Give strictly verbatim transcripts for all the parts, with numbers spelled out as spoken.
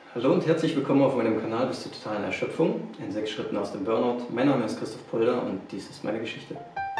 Hallo und herzlich willkommen auf meinem Kanal bis zur totalen Erschöpfung in sechs Schritten aus dem Burnout. Mein Name ist Christoph Polder und dies ist meine Geschichte.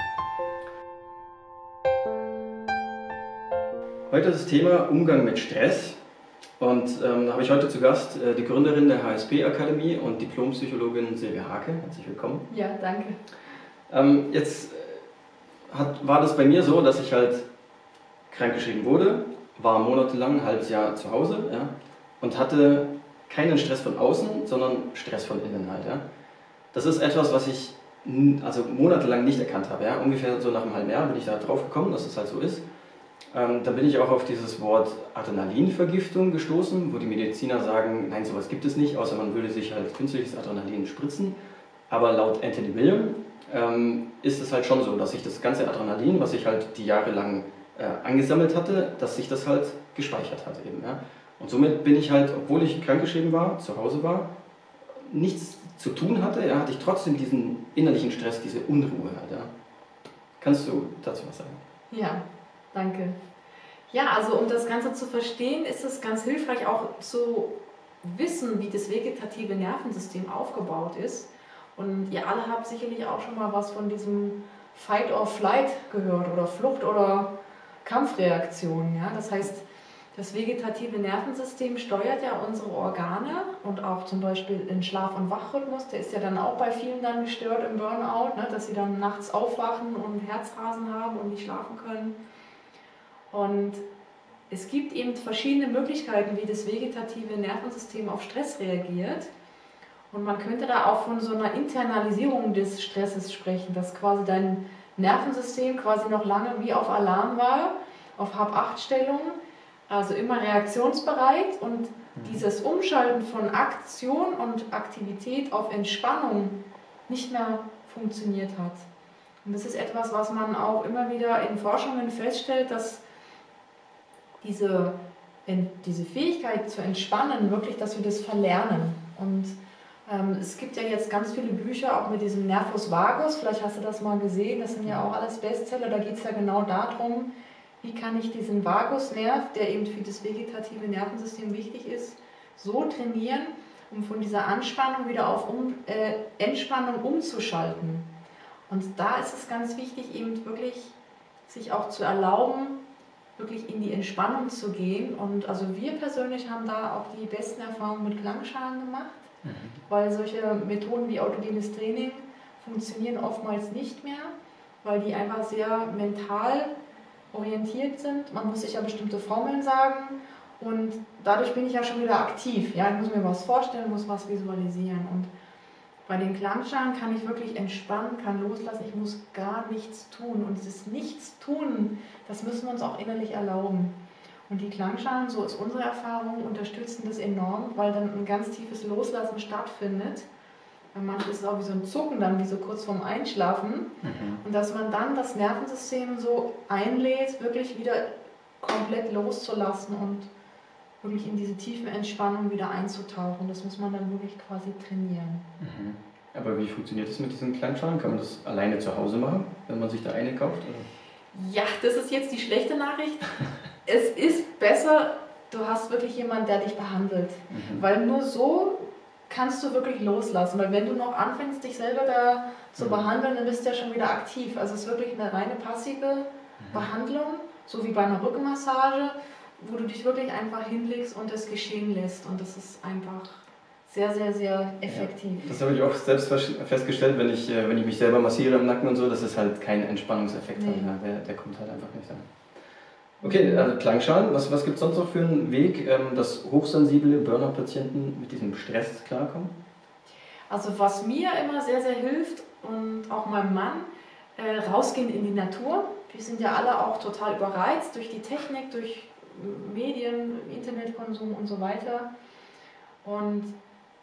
Heute ist das Thema Umgang mit Stress und ähm, da habe ich heute zu Gast äh, die Gründerin der H S P-Akademie und Diplompsychologin Silvia Hake. Herzlich willkommen. Ja, danke. Ähm, jetzt hat, war das bei mir so, dass ich halt krankgeschrieben wurde, war monatelang, ein halbes Jahr zu Hause, ja, und hatte keinen Stress von außen, sondern Stress von innen halt. Ja. Das ist etwas, was ich also monatelang nicht erkannt habe. Ja. Ungefähr so nach einem halben Jahr bin ich da drauf gekommen, dass es halt so ist. Ähm, dann bin ich auch auf dieses Wort Adrenalinvergiftung gestoßen, wo die Mediziner sagen, nein, sowas gibt es nicht, außer man würde sich halt künstliches Adrenalin spritzen. Aber laut Anthony William ähm, ist es halt schon so, dass sich das ganze Adrenalin, was ich halt die Jahre lang äh, angesammelt hatte, dass sich das halt gespeichert hat eben. Ja. Und somit bin ich halt, obwohl ich krankgeschrieben war, zu Hause war, nichts zu tun hatte, ja, hatte ich trotzdem diesen innerlichen Stress, diese Unruhe halt. Ja. Kannst du dazu was sagen? Ja, danke. Ja, also um das Ganze zu verstehen, ist es ganz hilfreich auch zu wissen, wie das vegetative Nervensystem aufgebaut ist. Und ihr alle habt sicherlich auch schon mal was von diesem Fight or Flight gehört oder Flucht- oder Kampfreaktion. Ja? Das heißt, das vegetative Nervensystem steuert ja unsere Organe und auch zum Beispiel den Schlaf- und Wachrhythmus, der ist ja dann auch bei vielen dann gestört im Burnout, ne, dass sie dann nachts aufwachen und Herzrasen haben und nicht schlafen können. Und es gibt eben verschiedene Möglichkeiten, wie das vegetative Nervensystem auf Stress reagiert. Und man könnte da auch von so einer Internalisierung des Stresses sprechen, dass quasi dein Nervensystem quasi noch lange wie auf Alarm war, auf Hab-Acht-Stellung. Also immer reaktionsbereit und dieses Umschalten von Aktion und Aktivität auf Entspannung nicht mehr funktioniert hat. Und das ist etwas, was man auch immer wieder in Forschungen feststellt, dass diese, diese Fähigkeit zu entspannen, wirklich, dass wir das verlernen. Und ähm, es gibt ja jetzt ganz viele Bücher, auch mit diesem Nervus vagus, vielleicht hast du das mal gesehen, das sind ja auch alles Bestseller, da geht es ja genau darum, wie kann ich diesen Vagusnerv, der eben für das vegetative Nervensystem wichtig ist, so trainieren, um von dieser Anspannung wieder auf um, äh, Entspannung umzuschalten. Und da ist es ganz wichtig, eben wirklich sich auch zu erlauben, wirklich in die Entspannung zu gehen. Und also wir persönlich haben da auch die besten Erfahrungen mit Klangschalen gemacht, mhm. weil solche Methoden wie autogenes Training funktionieren oftmals nicht mehr, weil die einfach sehr mental orientiert sind. Man muss sich ja bestimmte Formeln sagen und dadurch bin ich ja schon wieder aktiv. Ja, ich muss mir was vorstellen, muss was visualisieren. Und bei den Klangschalen kann ich wirklich entspannen, kann loslassen, ich muss gar nichts tun. Und dieses Nichtstun, das müssen wir uns auch innerlich erlauben. Und die Klangschalen, so ist unsere Erfahrung, unterstützen das enorm, weil dann ein ganz tiefes Loslassen stattfindet. Manchmal ist es auch wie so ein Zucken, dann wie so kurz vorm Einschlafen. Mhm. Und dass man dann das Nervensystem so einlädt, wirklich wieder komplett loszulassen und wirklich in diese tiefe Entspannung wieder einzutauchen. Das muss man dann wirklich quasi trainieren. Mhm. Aber wie funktioniert das mit diesen Klangschalen? Kann man das alleine zu Hause machen, wenn man sich da eine kauft? Oder? Ja, das ist jetzt die schlechte Nachricht. Es ist besser, du hast wirklich jemanden, der dich behandelt. Mhm. Weil nur so kannst du wirklich loslassen, weil wenn du noch anfängst, dich selber da zu mhm. behandeln, dann bist du ja schon wieder aktiv. Also es ist wirklich eine reine passive mhm. Behandlung, so wie bei einer Rückenmassage, wo du dich wirklich einfach hinlegst und es geschehen lässt. Und das ist einfach sehr, sehr, sehr effektiv. Ja, das habe ich auch selbst festgestellt, wenn ich, wenn ich mich selber massiere im Nacken und so, dass es halt keinen Entspannungseffekt nee. hat. Der, der kommt halt einfach nicht an. Okay, also Klangschalen, was, was gibt es sonst noch für einen Weg, ähm, dass hochsensible Burnout-Patienten mit diesem Stress klarkommen? Also was mir immer sehr, sehr hilft und auch meinem Mann, äh, rausgehen in die Natur. Wir sind ja alle auch total überreizt durch die Technik, durch Medien, Internetkonsum und so weiter. Und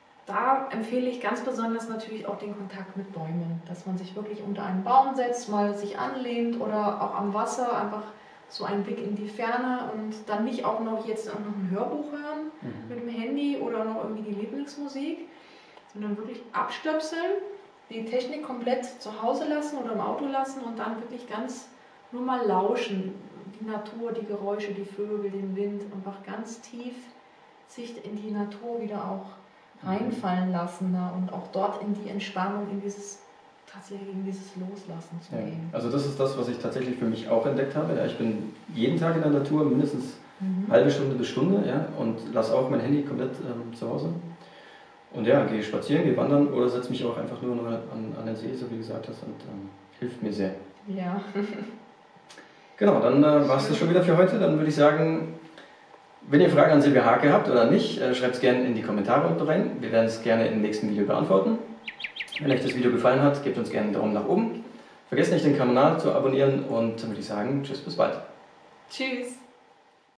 da empfehle ich ganz besonders natürlich auch den Kontakt mit Bäumen, dass man sich wirklich unter einen Baum setzt, mal sich anlehnt oder auch am Wasser einfach so einen Blick in die Ferne und dann nicht auch noch jetzt auch noch ein Hörbuch hören mhm. mit dem Handy oder noch irgendwie die Lieblingsmusik, sondern wirklich abstöpseln, die Technik komplett zu Hause lassen oder im Auto lassen und dann wirklich ganz nur mal lauschen, die Natur, die Geräusche, die Vögel, den Wind, einfach ganz tief sich in die Natur wieder auch reinfallen lassen, ne? Und auch dort in die Entspannung, in dieses tatsächlich in dieses Loslassen zu Ja. gehen. Also das ist das, was ich tatsächlich für mich auch entdeckt habe. Ja, ich bin jeden Tag in der Natur, mindestens Mhm. halbe Stunde bis Stunde, ja, und lasse auch mein Handy komplett ähm, zu Hause. Und ja, gehe spazieren, gehe wandern oder setze mich auch einfach nur noch an, an den See, so wie du gesagt hast, und ähm, hilft mir sehr. Ja. Genau, dann äh, war es das schon wieder für heute. Dann würde ich sagen, wenn ihr Fragen an Silvia Hake habt oder nicht, äh, schreibt es gerne in die Kommentare unten rein. Wir werden es gerne im nächsten Video beantworten. Wenn euch das Video gefallen hat, gebt uns gerne einen Daumen nach oben. Vergesst nicht, den Kanal zu abonnieren und dann würde ich sagen, tschüss, bis bald. Tschüss.